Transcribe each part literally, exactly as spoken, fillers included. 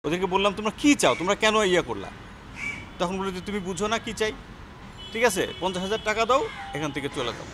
ওদেরকে বললাম তোমরা কি চাও, তোমরা কেন ইয়া করলা? তখন বলে যে তুমি বুঝো না কি চাই, ঠিক আছে পঞ্চাশ হাজার টাকা দাও, এখান থেকে চলে যাও।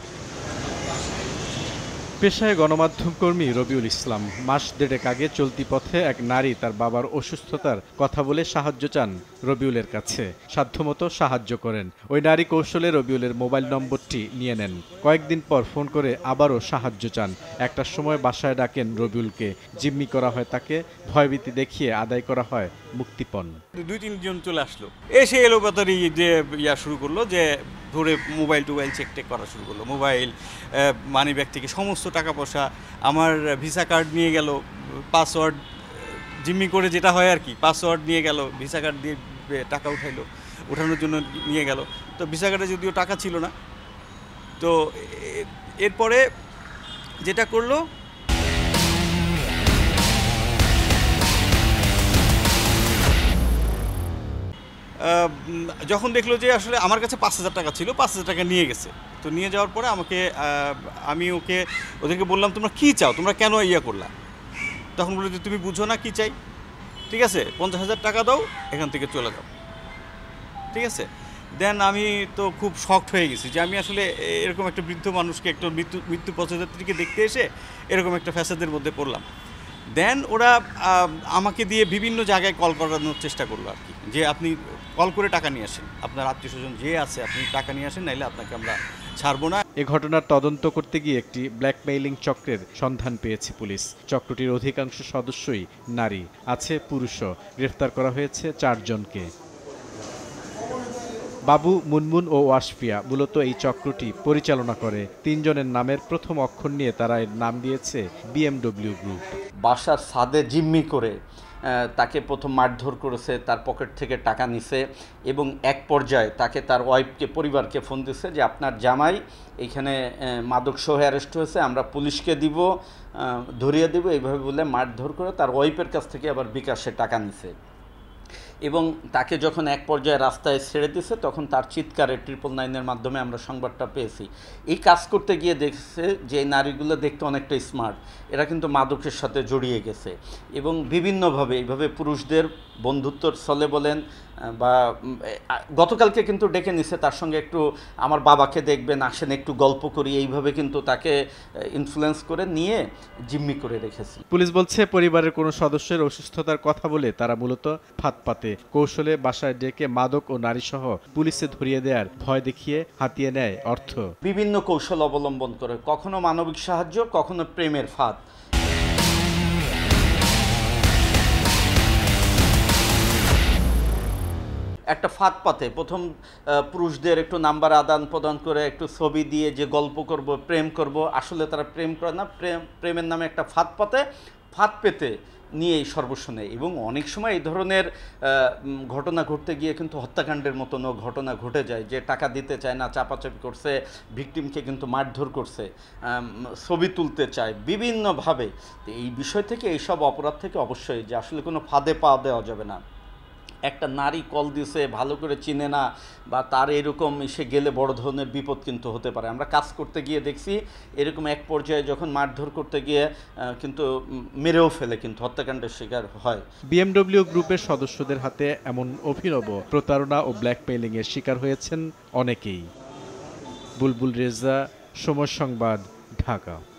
পেশায় গণমাধ্যম কর্মী রবিউল ইসলাম মাস দেড়েক আগে চলতি পথে এক নারী তার বাবার অসুস্থতার কথা বলে সাহায্য চান রবিউলের কাছে। সাধ্যমতো সাহায্য করেন। ওই নারী কৌশলে রবিউলের মোবাইল নম্বরটি নিয়ে নেন। কয়েকদিন পর ফোন করে আবারও সাহায্য চান। একটার সময় বাসায় ডাকেন রবিউলকে। জিম্মি করা হয় তাকে, ভয়ভীতি দেখিয়ে আদায় করা হয় মুক্তিপণ। দুই তিনজন চলে আসলো, এসে এলো পাতারি যে ইয়া শুরু করলো, যে ধরে মোবাইল টোবাইল চেক টেক করা শুরু করলো। মোবাইল, মানি ব্যাগ থেকে সমস্ত টাকা পয়সা, আমার ভিসা কার্ড নিয়ে গেল, পাসওয়ার্ড জিম্মি করে যেটা হয় আর কি, পাসওয়ার্ড নিয়ে গেল, ভিসা কার্ড দিয়ে টাকা উঠাইলো, উঠানোর জন্য নিয়ে গেল। তো ভিসা কার্ডে যদিও টাকা ছিল না, তো এরপরে যেটা করলো, যখন দেখলো যে আসলে আমার কাছে পাঁচ হাজার টাকা ছিল, পাঁচ হাজার টাকা নিয়ে গেছে। তো নিয়ে যাওয়ার পরে আমাকে, আমি ওকে ওদেরকে বললাম তোমরা কি চাও, তোমরা কেন ইয়া করলা? তখন বলে যে তুমি বুঝো না কি চাই, ঠিক আছে পঞ্চাশ হাজার টাকা দাও, এখান থেকে চলে যাও, ঠিক আছে। দেন আমি তো খুব শকড হয়ে গেছি যে আমি আসলে এরকম একটা বৃদ্ধ মানুষকে, একটা মৃত্যু মৃত্যু পথযাত্রীকে দেখতে এসে এরকম একটা ফ্যাসাদের মধ্যে পড়লাম। দেন ওরা আমাকে দিয়ে বিভিন্ন জায়গায় কল করানোর চেষ্টা করলো আর কি, যে আপনি কল করে টাকা নিয়ে আসেন, আপনার আত্মীয় স্বজন যে আছে আপনি টাকা নিয়ে আসেন, নাইলে আপনাকে আমরা ছাড়বো না। এ ঘটনার তদন্ত করতে গিয়ে একটি ব্ল্যাকমেইলিং চক্রের সন্ধান পেয়েছে পুলিশ। চক্রটির অধিকাংশ সদস্যই নারী, আছে পুরুষও। গ্রেফতার করা হয়েছে চারজনকে। বাবু, মুনমুন ও ওয়াসফিয়া মূলত এই চক্রটি পরিচালনা করে। তিনজনের নামের প্রথম অক্ষর নিয়ে তারা এর নাম দিয়েছে বিএমডব্লিউ গ্রুপ। বাসার ছাদে জিম্মি করে তাকে প্রথম মারধর করেছে, তার পকেট থেকে টাকা নিছে এবং এক পর্যায়ে তাকে তার ওয়াইফকে, পরিবারকে ফোন দিচ্ছে যে আপনার জামাই এইখানে মাদক সহ অ্যারেস্ট হয়েছে, আমরা পুলিশকে দিব, ধরিয়ে দিব, এইভাবে বলে মারধর করে তার ওয়াইফের কাছ থেকে আবার বিকাশে টাকা নিছে। এবং তাকে যখন এক পর্যায়ে রাস্তায় ছেড়ে দিছে, তখন তার চিৎকারে ট্রিপল নাইনের মাধ্যমে আমরা সংবাদটা পেয়েছি। এই কাজ করতে গিয়ে দেখছে যে এই নারীগুলো দেখতে অনেকটা স্মার্ট, এরা কিন্তু মাদকের সাথে জড়িয়ে গেছে এবং বিভিন্নভাবে এইভাবে পুরুষদের বন্ধুত্বর ছলে বলেন বা গতকালকে কিন্তু ডেকে নিছে, তার সঙ্গে একটু আমার বাবাকে দেখবেন, আসেন একটু গল্প করি, এইভাবে কিন্তু তাকে ইনফ্লুয়েন্স করে নিয়ে জিম্মি করে রেখেছে। পুলিশ বলছে পরিবারের কোনো সদস্যের অসুস্থতার কথা বলে তারা মূলত ফাঁদ পাতে। কৌশলে বাসায় ডেকে মাদক ও নারীসহ পুলিশে ধরিয়ে দেওয়ার ভয় দেখিয়ে হাতিয়ে নেয় অর্থ। বিভিন্ন কৌশল অবলম্বন করে, কখনো মানবিক সাহায্য, কখনো প্রেমের ফাঁদ। একটা ফাঁদ পাতে প্রথম পুরুষদের একটু নাম্বার আদান প্রদান করে, একটু ছবি দিয়ে যে গল্প করব, প্রেম করব, আসলে তারা প্রেম করে না, প্রেম প্রেমের নামে একটা ফাঁদ পাতে, ফাঁদ পেতে নিয়েই সর্বস্ব নেয়। এবং অনেক সময় এই ধরনের ঘটনা ঘটতে গিয়ে কিন্তু হত্যাকাণ্ডের মতনও ঘটনা ঘটে যায়, যে টাকা দিতে চায় না, চাপাচাপি করছে, ভিকটিমকে কিন্তু মারধর করছে, ছবি তুলতে চায় বিভিন্নভাবে। এই বিষয় থেকে, এইসব অপরাধ থেকে অবশ্যই যে আসলে কোনো ফাঁদে পা দেওয়া যাবে না। একটা নারী কল দিছে, ভালো করে চিনে না, বা তার এরকম এসে গেলে বড় ধরনের বিপদ কিন্তু হতে পারে। আমরা কাজ করতে গিয়ে দেখছি এরকম এক পর্যায়ে যখন মারধর করতে গিয়ে কিন্তু মেরেও ফেলে, কিন্তু হত্যাকাণ্ডের শিকার হয়। বিএমডব্লিউ গ্রুপের সদস্যদের হাতে এমন অভিনব প্রতারণা ও ব্ল্যাকমেইলিং এর শিকার হয়েছেন অনেকেই। বুলবুল রেজা, সময় সংবাদ, ঢাকা।